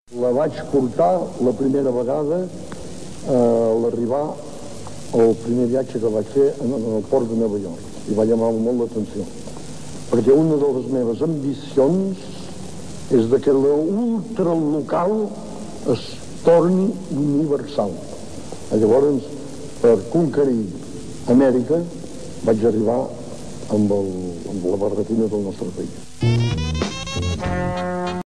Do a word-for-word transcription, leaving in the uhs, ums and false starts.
La vaig portar la primera vegada a l'arribar al primer viatge que vaig fer en el port de Nova York i va llamar molt l'atenció, perquè una de les meves ambicions és de que l'ultralocal es torni universal. Llavors, per conquerir Amèrica, vaig arribar amb, el, amb la barretina del nostre país.